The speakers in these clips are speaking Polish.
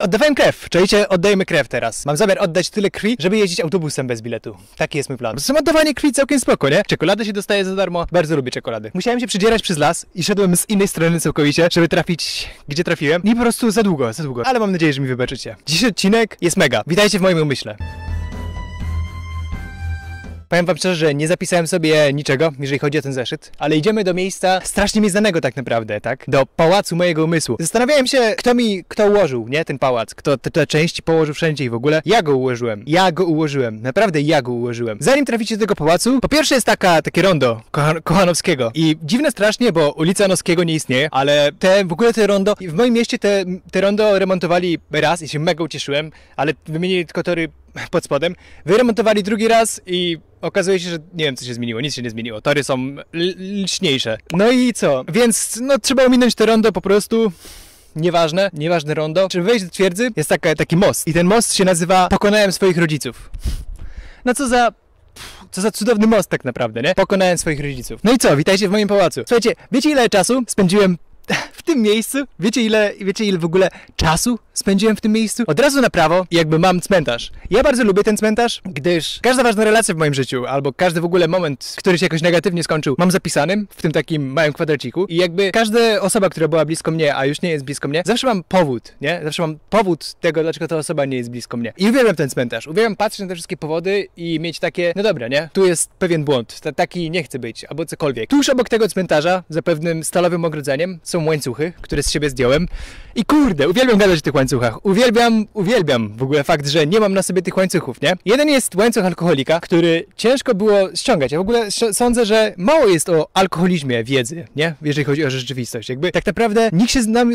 Oddawałem krew, czujecie? Oddajemy krew teraz. Mam zamiar oddać tyle krwi, żeby jeździć autobusem bez biletu. Taki jest mój plan. Zresztą oddawanie krwi całkiem spoko, nie? Czekoladę się dostaje za darmo. Bardzo lubię czekolady. Musiałem się przedzierać przez las i szedłem z innej strony całkowicie, żeby trafić, gdzie trafiłem. I po prostu za długo. Ale mam nadzieję, że mi wybaczycie. Dzisiejszy odcinek jest mega. Witajcie w moim umyśle. Powiem wam szczerze, że nie zapisałem sobie niczego, jeżeli chodzi o ten zeszyt, ale idziemy do miejsca strasznie mi znanego tak naprawdę, tak? Do pałacu mojego umysłu. Zastanawiałem się, kto ułożył, nie? Ten pałac, kto te części położył wszędzie i w ogóle. Ja go ułożyłem. Naprawdę ja go ułożyłem. Zanim traficie do tego pałacu, po pierwsze jest takie rondo Kochanowskiego. I dziwne strasznie, bo ulica Noskiego nie istnieje, ale w ogóle te rondo, w moim mieście te rondo remontowali raz i się mega ucieszyłem, ale wymienili tylko tory pod spodem. Wyremontowali drugi raz i okazuje się, że nie wiem co się zmieniło, nic się nie zmieniło. Tory są liczniejsze. No i co? Więc no trzeba ominąć to rondo po prostu. Nieważne rondo. Żeby wejść do twierdzy jest taki most. I ten most się nazywa Pokonałem swoich rodziców. No co za cudowny most tak naprawdę, nie? Pokonałem swoich rodziców. No i co? Witajcie w moim pałacu. Słuchajcie, wiecie ile czasu spędziłem w tym miejscu? Wiecie ile w ogóle czasu spędziłem w tym miejscu? Od razu na prawo jakby mam cmentarz. Ja bardzo lubię ten cmentarz, gdyż każda ważna relacja w moim życiu, albo każdy w ogóle moment, który się jakoś negatywnie skończył, mam zapisanym w tym takim małym kwadraciku i jakby każda osoba, która była blisko mnie, a już nie jest blisko mnie, zawsze mam powód, nie? Zawsze mam powód tego, dlaczego ta osoba nie jest blisko mnie. I uwielbiam ten cmentarz. Uwielbiam patrzeć na te wszystkie powody i mieć takie, no dobra, nie? Tu jest pewien błąd, taki nie chcę być, albo cokolwiek. Tuż obok tego cmentarza, za pewnym stalowym ogrodzeniem, są łańcuchy, które z siebie zdjąłem. I kurde, uwielbiam gadać o tych łańcuchach. Uwielbiam w ogóle fakt, że nie mam na sobie tych łańcuchów, nie? Jeden jest łańcuch alkoholika, który ciężko było ściągać. Ja w ogóle sądzę, że mało jest o alkoholizmie wiedzy, nie? Jeżeli chodzi o rzeczywistość. Jakby tak naprawdę nikt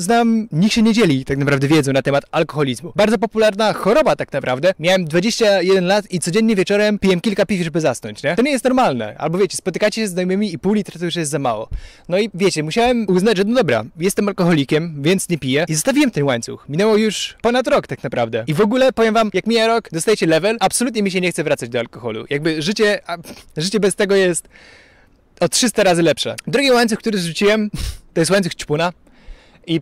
się nie dzieli tak naprawdę wiedzą na temat alkoholizmu. Bardzo popularna choroba tak naprawdę. Miałem 21 lat i codziennie wieczorem piłem kilka piw, żeby zasnąć, nie? To nie jest normalne. Albo wiecie, spotykacie się z znajomymi i pół litra to już jest za mało. No i wiecie, musiałem uznać, że no dobra, jestem alkoholikiem, więc nie piję. I zostawiłem ten łańcuch. Minęło już ponad rok tak naprawdę. I w ogóle powiem wam, jak mija rok, dostajecie level, absolutnie mi się nie chce wracać do alkoholu. Jakby życie bez tego jest o 300 razy lepsze. Drugi łańcuch, który zrzuciłem, to jest łańcuch ćpuna. I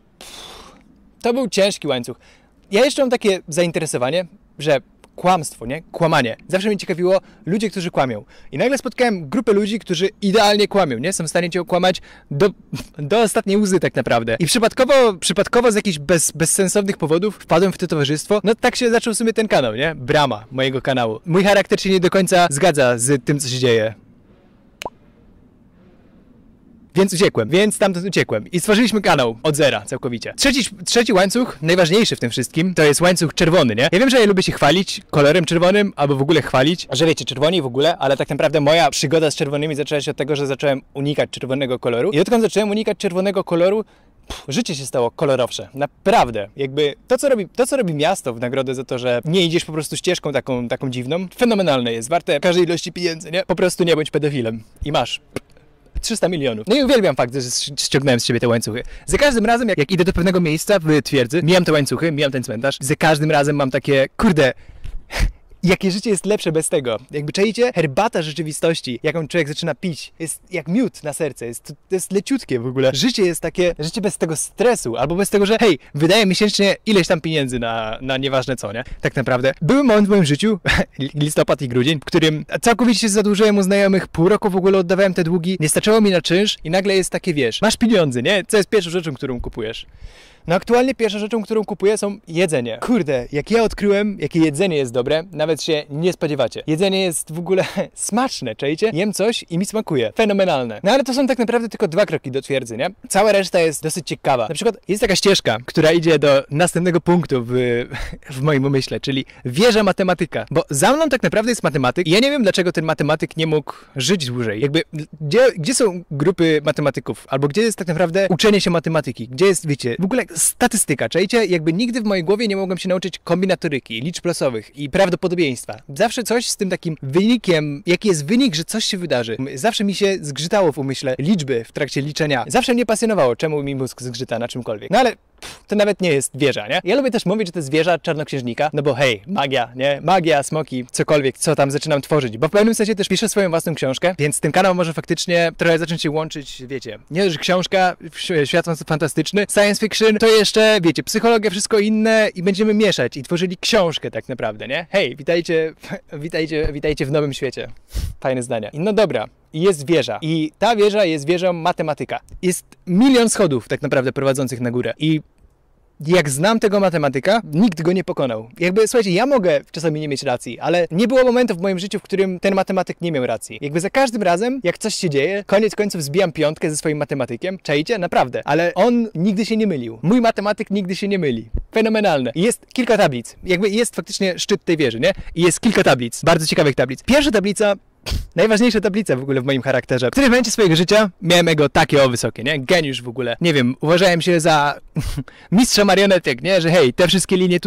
to był ciężki łańcuch. Ja jeszcze mam takie zainteresowanie, że kłamstwo, nie? Kłamanie. Zawsze mnie ciekawiło ludzie, którzy kłamią. I nagle spotkałem grupę ludzi, którzy idealnie kłamią, nie? Są w stanie cię okłamać do ostatniej łzy tak naprawdę. I przypadkowo z jakichś bezsensownych powodów wpadłem w to towarzystwo. No tak się zaczął w sumie ten kanał, nie? Brama mojego kanału. Mój charakter się nie do końca zgadza z tym, co się dzieje. Więc stamtąd uciekłem. I stworzyliśmy kanał od zera całkowicie. Trzeci łańcuch, najważniejszy w tym wszystkim, to jest łańcuch czerwony, nie? Ja wiem, że ja lubię się chwalić kolorem czerwonym, albo w ogóle chwalić, że wiecie, czerwoni w ogóle, ale tak naprawdę moja przygoda z czerwonymi zaczęła się od tego, że zacząłem unikać czerwonego koloru. I odkąd zacząłem unikać czerwonego koloru, życie się stało kolorowsze. Naprawdę. Jakby to, co robi miasto w nagrodę za to, że nie idziesz po prostu ścieżką taką dziwną, fenomenalne jest. Warte każdej ilości pieniędzy, nie? Po prostu nie bądź pedofilem. I masz 300 milionów. No i uwielbiam fakt, że ściągnąłem z siebie te łańcuchy. Za każdym razem, jak idę do pewnego miejsca w twierdzy, mijam te łańcuchy, mijam ten cmentarz, za każdym razem mam takie, kurde, jakie życie jest lepsze bez tego. Jakby czajcie, herbata rzeczywistości, jaką człowiek zaczyna pić, jest jak miód na serce, to jest leciutkie w ogóle. Życie jest takie, życie bez tego stresu, albo bez tego, że hej, wydaję miesięcznie ileś tam pieniędzy na nieważne co, nie? Tak naprawdę. Był moment w moim życiu, listopad i grudzień, w którym całkowicie się zadłużyłem u znajomych, pół roku w ogóle oddawałem te długi, nie starczyło mi na czynsz i nagle jest takie, wiesz, masz pieniądze, nie? Co jest pierwszą rzeczą, którą kupujesz? No aktualnie pierwszą rzeczą, którą kupuję, są jedzenie. Kurde, jak ja odkryłem, jakie jedzenie jest dobre, nawet się nie spodziewacie. Jedzenie jest w ogóle smaczne, czajcie? Jem coś i mi smakuje. Fenomenalne. No ale to są tak naprawdę tylko 2 kroki do twierdzy, nie? Cała reszta jest dosyć ciekawa. Na przykład jest taka ścieżka, która idzie do następnego punktu w moim umyśle, czyli wieża matematyka. Bo za mną tak naprawdę jest matematyk i ja nie wiem, dlaczego ten matematyk nie mógł żyć dłużej. Jakby, gdzie są grupy matematyków? Albo gdzie jest tak naprawdę uczenie się matematyki? Gdzie jest, wiecie, w ogóle statystyka, czajcie? Jakby nigdy w mojej głowie nie mogłem się nauczyć kombinatoryki, liczb losowych i prawdopodobieństwa. Zawsze coś z tym takim wynikiem, jaki jest wynik, że coś się wydarzy. Zawsze mi się zgrzytało w umyśle liczby w trakcie liczenia. Zawsze mnie pasjonowało, czemu mi mózg zgrzyta na czymkolwiek. No ale to nawet nie jest wieża, nie? Ja lubię też mówić, że to jest wieża czarnoksiężnika, no bo hej, magia, nie? Magia, smoki, cokolwiek, co tam zaczynam tworzyć, bo w pewnym sensie też piszę swoją własną książkę, więc ten kanał może faktycznie trochę zacząć się łączyć, wiecie, nie, że książka, świat fantastyczny, science fiction, to jeszcze, wiecie, psychologia, wszystko inne i będziemy mieszać i tworzyli książkę tak naprawdę, nie? Hej, witajcie w nowym świecie. Fajne zdania. No dobra. I jest wieża. I ta wieża jest wieżą matematyka. Jest milion schodów tak naprawdę prowadzących na górę. I jak znam tego matematyka, nikt go nie pokonał. Jakby, słuchajcie, ja mogę czasami nie mieć racji, ale nie było momentu w moim życiu, w którym ten matematyk nie miał racji. Jakby za każdym razem, jak coś się dzieje, koniec końców zbijam piątkę ze swoim matematykiem. Czajcie? Naprawdę. Ale on nigdy się nie mylił. Mój matematyk nigdy się nie myli. Fenomenalne. I jest kilka tablic. Jakby jest faktycznie szczyt tej wieży, nie? I jest kilka tablic. Bardzo ciekawych tablic. Pierwsza tablica, najważniejsza tablica w ogóle w moim charakterze. W którym momencie swojego życia miałem ego takie wysokie, nie? Geniusz w ogóle. Nie wiem, uważałem się za mistrza marionetek, nie? Że hej, te wszystkie linie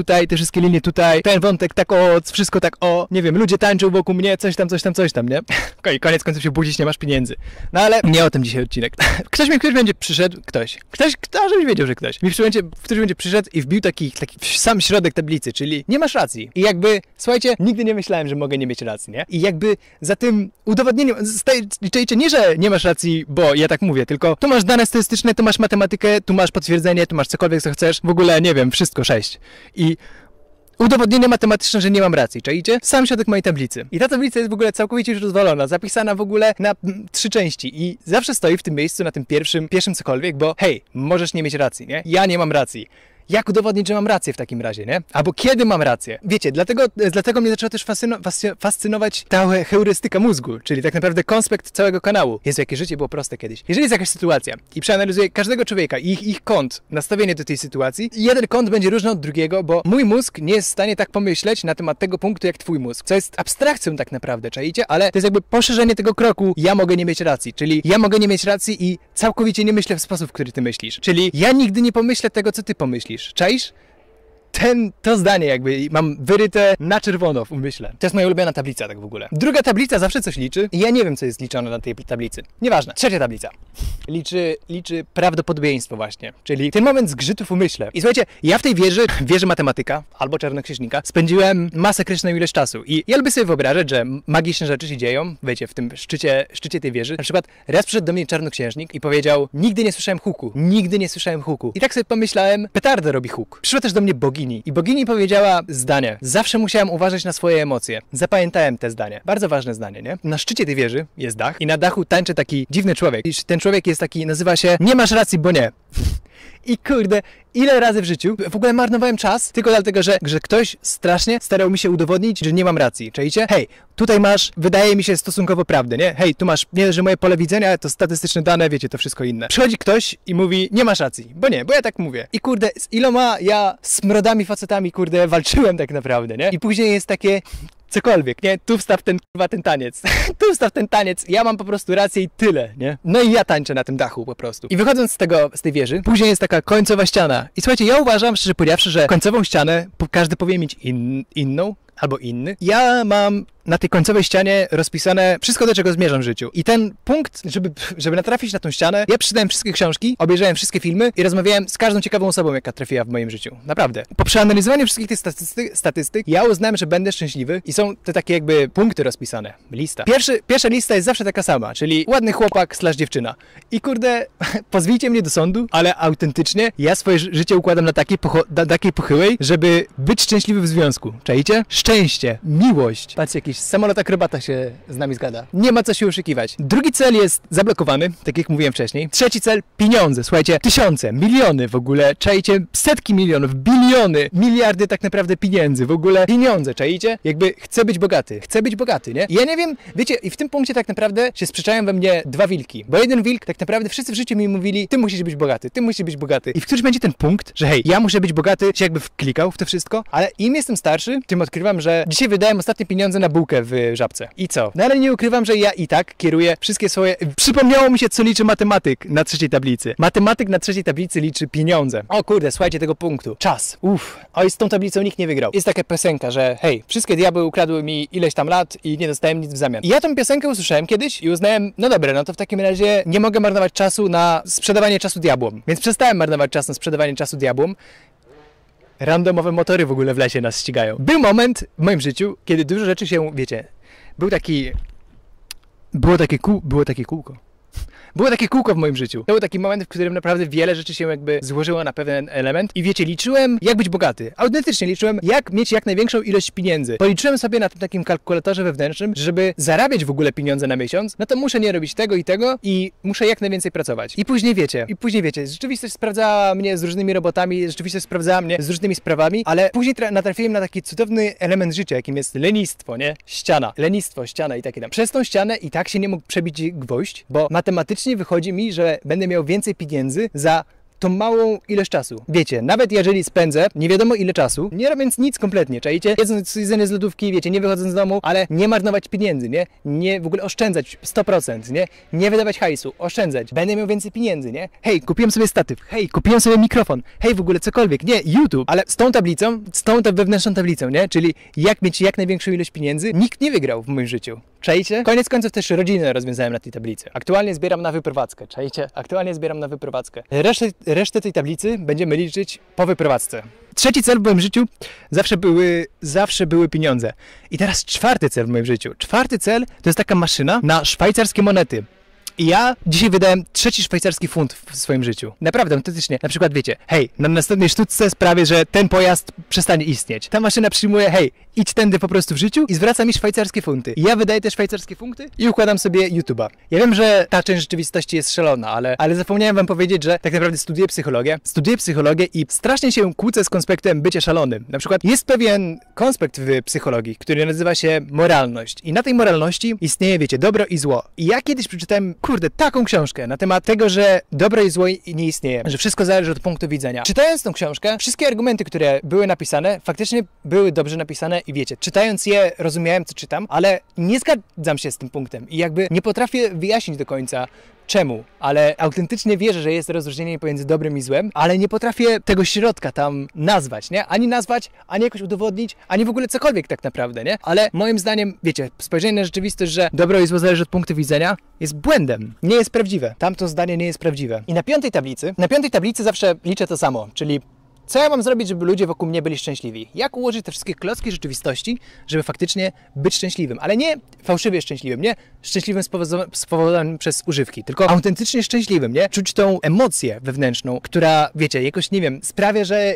tutaj, ten wątek tak wszystko tak nie wiem, ludzie tańczą wokół mnie, coś tam, nie? Koniec końców się budzić, nie masz pieniędzy. No ale nie o tym dzisiaj odcinek. Ktoś będzie przyszedł, żebyś wiedział, że ktoś. Ktoś będzie przyszedł i wbił taki w sam środek tablicy, czyli nie masz racji. I jakby, słuchajcie, nigdy nie myślałem, że mogę nie mieć racji, nie? I jakby za tym udowodnieniem, czajcie, nie, że nie masz racji, bo ja tak mówię, tylko tu masz dane statystyczne, tu masz matematykę, tu masz potwierdzenie, tu masz cokolwiek, co chcesz, w ogóle, nie wiem, wszystko 6. I udowodnienie matematyczne, że nie mam racji, czajcie? Sam środek mojej tablicy. I ta tablica jest w ogóle całkowicie już rozwalona, zapisana w ogóle na 3 części i zawsze stoi w tym miejscu, na tym pierwszym cokolwiek, bo hej, możesz nie mieć racji, nie? Ja nie mam racji. Jak udowodnić, że mam rację w takim razie, nie? Albo kiedy mam rację? Wiecie, dlatego mnie zaczęła też fascynować ta heurystyka mózgu, czyli tak naprawdę konspekt całego kanału. Jezu, jakie życie było proste kiedyś. Jeżeli jest jakaś sytuacja i przeanalizuję każdego człowieka i ich kąt, nastawienie do tej sytuacji, jeden kąt będzie różny od drugiego, bo mój mózg nie jest w stanie tak pomyśleć na temat tego punktu jak twój mózg, co jest abstrakcją tak naprawdę, czaicie? Ale to jest jakby poszerzenie tego kroku, ja mogę nie mieć racji, czyli ja mogę nie mieć racji i całkowicie nie myślę w sposób, w który ty myślisz. Czyli ja nigdy nie pomyślę tego, co ty pomyślisz. Czaisz? To zdanie jakby mam wyryte na czerwono w umyśle. To jest moja ulubiona tablica tak w ogóle. Druga tablica zawsze coś liczy i ja nie wiem, co jest liczone na tej tablicy. Nieważne. Trzecia tablica. Liczy prawdopodobieństwo właśnie. Czyli ten moment zgrzytu w umyśle. I słuchajcie, ja w tej wieży matematyka albo czarnoksiężnika spędziłem masakryczną ilość czasu. I ja lubię sobie wyobrażać, że magiczne rzeczy się dzieją, wiecie, w tym szczycie tej wieży. Na przykład raz przyszedł do mnie czarnoksiężnik i powiedział, nigdy nie słyszałem huku. I tak sobie pomyślałem, petarda robi huk. Przyszła też do mnie bogini. I bogini powiedziała zdanie. Zawsze musiałem uważać na swoje emocje. Zapamiętałem te zdanie. Bardzo ważne zdanie, nie? Na szczycie tej wieży jest dach i na dachu tańczy taki dziwny człowiek. I ten człowiek jest taki, nazywa się nie masz racji, bo nie. I kurde, ile razy w życiu w ogóle marnowałem czas tylko dlatego, że ktoś strasznie starał mi się udowodnić, że nie mam racji. Czajcie? Hej, tutaj masz, wydaje mi się, stosunkowo prawdę, nie? Hej, tu masz, nie, że moje pole widzenia to statystyczne dane, wiecie, to wszystko inne. Przychodzi ktoś i mówi, nie masz racji, bo ja tak mówię. I kurde, z iloma ja smrodami, facetami, kurde, walczyłem tak naprawdę, nie? I później jest takie... cokolwiek, nie? Tu wstaw ten taniec. Tu wstaw ten taniec. Ja mam po prostu rację i tyle, nie? No i ja tańczę na tym dachu po prostu. I wychodząc z tej wieży, później jest taka końcowa ściana. I słuchajcie, ja uważam, szczerze powiedziawszy, że końcową ścianę każdy powinien mieć inną albo inny. Ja mam na tej końcowej ścianie rozpisane wszystko, do czego zmierzam w życiu. I ten punkt, żeby natrafić na tą ścianę, ja przeczytałem wszystkie książki, obejrzałem wszystkie filmy i rozmawiałem z każdą ciekawą osobą, jaka trafiła w moim życiu. Naprawdę. Po przeanalizowaniu wszystkich tych statystyk, ja uznałem, że będę szczęśliwy i są te takie jakby punkty rozpisane. Lista. Pierwsza lista jest zawsze taka sama, czyli ładny chłopak / dziewczyna. I kurde, pozwijcie mnie do sądu, ale autentycznie ja swoje życie układam na takiej pochyłej, żeby być szczęśliwy w związku. Czajcie? Szczęście, miłość. Patrzcie, jakiś samolot akrobata się z nami zgada. Nie ma co się oszukiwać. Drugi cel jest zablokowany, tak jak mówiłem wcześniej. Trzeci cel, pieniądze. Słuchajcie, tysiące, miliony w ogóle, czajcie, setki milionów, biliony, miliardy tak naprawdę pieniędzy, w ogóle pieniądze, czajcie? Jakby chcę być bogaty, nie? I ja nie wiem, wiecie, i w tym punkcie tak naprawdę się sprzeczają we mnie dwa wilki, bo jeden wilk, tak naprawdę wszyscy w życiu mi mówili, ty musisz być bogaty. I w którymś będzie ten punkt, że hej, ja muszę być bogaty, się jakby wklikał w to wszystko, ale im jestem starszy, tym odkrywam, że dzisiaj wydałem ostatnie pieniądze na bułkę w Żabce. I co? No ale nie ukrywam, że ja i tak kieruję wszystkie swoje... Przypomniało mi się, co liczy matematyk na trzeciej tablicy. Matematyk na trzeciej tablicy liczy pieniądze. O kurde, słuchajcie tego punktu. Czas. Oj, z tą tablicą nikt nie wygrał. Jest taka piosenka, że hej, wszystkie diabły ukradły mi ileś tam lat i nie dostałem nic w zamian. I ja tą piosenkę usłyszałem kiedyś i uznałem, no dobra, no to w takim razie nie mogę marnować czasu na sprzedawanie czasu diabłom. Więc przestałem marnować czas na sprzedawanie czasu diabłom. Randomowe motory w ogóle w lesie nas ścigają. Był moment w moim życiu, kiedy dużo rzeczy się, wiecie, było takie kółko. Było takie kółko w moim życiu. To był taki moment, w którym naprawdę wiele rzeczy się jakby złożyło na pewien element i wiecie, liczyłem jak być bogaty. Autentycznie liczyłem jak mieć jak największą ilość pieniędzy. Policzyłem sobie na tym takim kalkulatorze wewnętrznym, żeby zarabiać w ogóle pieniądze na miesiąc, no to muszę nie robić tego i tego i muszę jak najwięcej pracować. I później wiecie, rzeczywistość sprawdzała mnie z różnymi robotami, rzeczywistość sprawdzała mnie z różnymi sprawami, ale później natrafiłem na taki cudowny element życia, jakim jest lenistwo, nie? Ściana. Lenistwo, ściana i takie tam. Przez tą ścianę i tak się nie mógł przebić gwoźdź, bo matematycznie wychodzi mi, że będę miał więcej pieniędzy za tą małą ilość czasu. Wiecie, nawet jeżeli spędzę nie wiadomo ile czasu, nie robiąc nic kompletnie, czajcie? Jedząc jedzenie z lodówki, wiecie, nie wychodząc z domu, ale nie marnować pieniędzy, nie? Nie w ogóle oszczędzać 100%, nie? Nie wydawać hajsu, oszczędzać. Będę miał więcej pieniędzy, nie? Hej, kupiłem sobie statyw, hej, kupiłem sobie mikrofon, hej, w ogóle cokolwiek, nie, YouTube. Ale z tą tablicą, z tą wewnętrzną tablicą, nie? Czyli jak mieć jak największą ilość pieniędzy, nikt nie wygrał w moim życiu. Czajcie? Koniec końców też rodzinę rozwiązałem na tej tablicy. Aktualnie zbieram na wyprowadzkę, czajcie? Aktualnie zbieram na wyprowadzkę. Resztę tej tablicy będziemy liczyć po wyprowadzce. Trzeci cel w moim życiu zawsze były pieniądze. I teraz czwarty cel w moim życiu. Czwarty cel to jest taka maszyna na szwajcarskie monety. I ja dzisiaj wydałem 3. szwajcarski funt w swoim życiu. Naprawdę, autentycznie. Na przykład wiecie, hej, na następnej sztuczce sprawię, że ten pojazd przestanie istnieć. Ta maszyna przyjmuje, hej, idź tędy po prostu w życiu i zwraca mi szwajcarskie funty. I ja wydaję te szwajcarskie funty i układam sobie YouTube'a. Ja wiem, że ta część rzeczywistości jest szalona, ale zapomniałem wam powiedzieć, że tak naprawdę studiuję psychologię i strasznie się kłócę z konspektem bycia szalonym. Na przykład jest pewien konspekt w psychologii, który nazywa się moralność. I na tej moralności istnieje, wiecie, dobro i zło. I ja kiedyś przeczytałem taką książkę na temat tego, że dobro i zło nie istnieje, że wszystko zależy od punktu widzenia. Czytając tą książkę, wszystkie argumenty, które były napisane, faktycznie były dobrze napisane i wiecie, czytając je, rozumiałem, co czytam, ale nie zgadzam się z tym punktem i jakby nie potrafię wyjaśnić do końca, czemu, ale autentycznie wierzę, że jest rozróżnienie pomiędzy dobrem i złem, ale nie potrafię tego środka tam nazwać, nie? Ani nazwać, ani jakoś udowodnić, ani w ogóle cokolwiek tak naprawdę, nie? Ale moim zdaniem, wiecie, spojrzenie na rzeczywistość, że dobro i zło zależy od punktu widzenia, jest błędem. Nie jest prawdziwe. Tamto zdanie nie jest prawdziwe. I na piątej tablicy zawsze liczę to samo, czyli co ja mam zrobić, żeby ludzie wokół mnie byli szczęśliwi? Jak ułożyć te wszystkie klocki rzeczywistości, żeby faktycznie być szczęśliwym? Ale nie fałszywie szczęśliwym, nie szczęśliwym spowodowanym przez używki, tylko autentycznie szczęśliwym, nie? Czuć tą emocję wewnętrzną, która, wiecie, jakoś, nie wiem, sprawia, że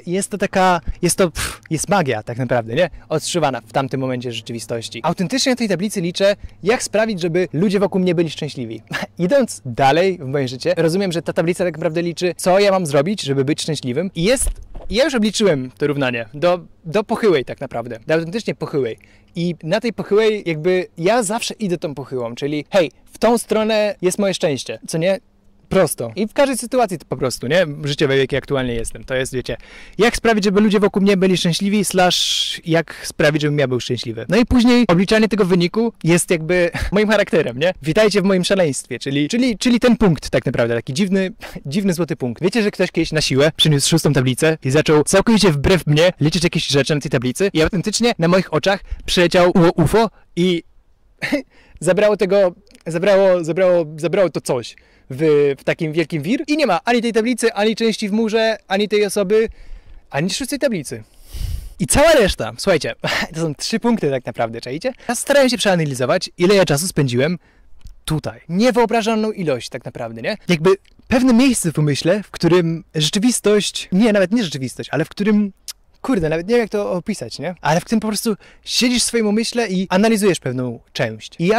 jest magia tak naprawdę, nie? Odszywana w tamtym momencie rzeczywistości. Autentycznie na tej tablicy liczę, jak sprawić, żeby ludzie wokół mnie byli szczęśliwi. Idąc dalej w moje życie, rozumiem, że ta tablica tak naprawdę liczy, co ja mam zrobić, żeby być szczęśliwym i ja już obliczyłem to równanie do pochyłej tak naprawdę, do autentycznie pochyłej. I na tej pochyłej jakby ja zawsze idę tą pochyłą, czyli hej, w tą stronę jest moje szczęście, co nie? Prosto. I w każdej sytuacji to po prostu, nie? Życiowej, jakiej aktualnie jestem. To jest, wiecie, jak sprawić, żeby ludzie wokół mnie byli szczęśliwi, / jak sprawić, żebym ja był szczęśliwy. No i później obliczanie tego wyniku jest jakby moim charakterem, nie? Witajcie w moim szaleństwie, czyli ten punkt tak naprawdę, taki dziwny złoty punkt. Wiecie, że ktoś kiedyś na siłę przyniósł 6. tablicę i zaczął całkowicie wbrew mnie liczyć jakieś rzeczy na tej tablicy i autentycznie na moich oczach przyleciał UFO i zabrało to coś w takim wielkim wir i nie ma ani tej tablicy, ani części w murze, ani tej osoby, ani 6. tablicy. I cała reszta, słuchajcie, to są 3 punkty tak naprawdę, czajcie? Ja starałem się przeanalizować, ile ja czasu spędziłem tutaj. Niewyobrażalną ilość tak naprawdę, nie? Jakby pewne miejsce w umyśle, w którym rzeczywistość, nawet nie rzeczywistość, ale w którym, kurde, nawet nie wiem jak to opisać, nie? Ale w którym po prostu siedzisz w swoim umyśle i analizujesz pewną część. I ja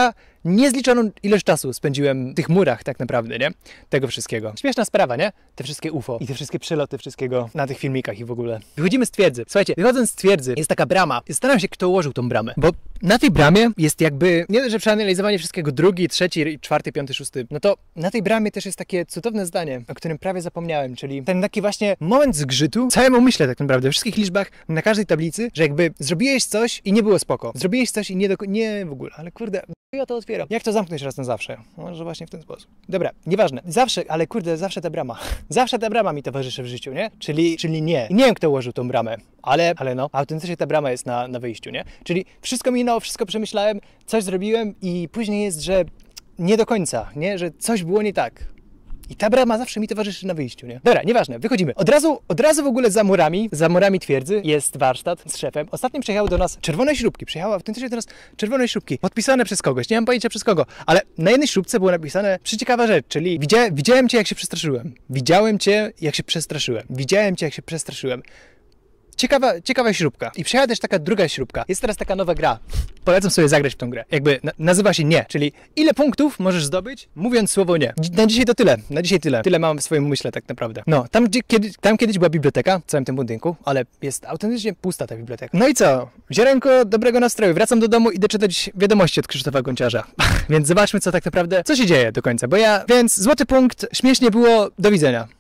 niezliczoną ilość czasu spędziłem w tych murach tak naprawdę, nie? Tego wszystkiego. Śmieszna sprawa, nie? Te wszystkie UFO i te wszystkie przeloty wszystkiego na tych filmikach i w ogóle. Wychodzimy z twierdzy. Słuchajcie, wychodząc z twierdzy jest taka brama. Zastanawiam się, kto ułożył tą bramę, bo na tej bramie jest jakby, nie dość, że przeanalizowanie wszystkiego drugi, trzeci, czwarty, piąty, szósty, no to na tej bramie też jest takie cudowne zdanie, o którym prawie zapomniałem, czyli ten taki właśnie moment zgrzytu w całym umyśle tak naprawdę, we wszystkich liczbach, na każdej tablicy, że jakby zrobiłeś coś i nie było spoko. Zrobiłeś coś i nie w ogóle, ale kurde, ja to otwieram. Jak to zamknąć raz na zawsze? Może właśnie w ten sposób. Dobra, nieważne. Zawsze, ale kurde, zawsze ta brama. Zawsze ta brama mi towarzyszy w życiu, nie? Czyli nie. Nie wiem, kto ułożył tą bramę, ale no, autentycznie ta brama jest na wyjściu, nie? Czyli wszystko minęło, wszystko przemyślałem, coś zrobiłem i później jest, że nie do końca, nie? Że coś było nie tak. I ta brama zawsze mi towarzyszy na wyjściu, nie? Dobra, nieważne, wychodzimy. Od razu w ogóle za murami twierdzy jest warsztat z szefem. Ostatnio przyjechały do nas czerwone śrubki. Przyjechały autentycznie do nas czerwone śrubki. Podpisane przez kogoś, nie mam pojęcia przez kogo. Ale na jednej śrubce było napisane przeciekawa rzecz, czyli widziałem cię, jak się przestraszyłem. Widziałem cię, jak się przestraszyłem. Widziałem cię, jak się przestraszyłem. Ciekawa śrubka. I przyjechała też taka druga śrubka. Jest teraz taka nowa gra. Polecam sobie zagrać w tą grę. Jakby nazywa się nie, czyli ile punktów możesz zdobyć, mówiąc słowo nie. Na dzisiaj to tyle. Na dzisiaj tyle. Tyle mam w swoim umyśle tak naprawdę. No, tam kiedyś była biblioteka w całym tym budynku, ale jest autentycznie pusta ta biblioteka. No i co? Ziarenko dobrego nastroju. Wracam do domu i idę czytać wiadomości od Krzysztofa Gonciarza. Więc zobaczmy, co tak naprawdę, co się dzieje do końca. Więc złoty punkt, śmiesznie było, do widzenia.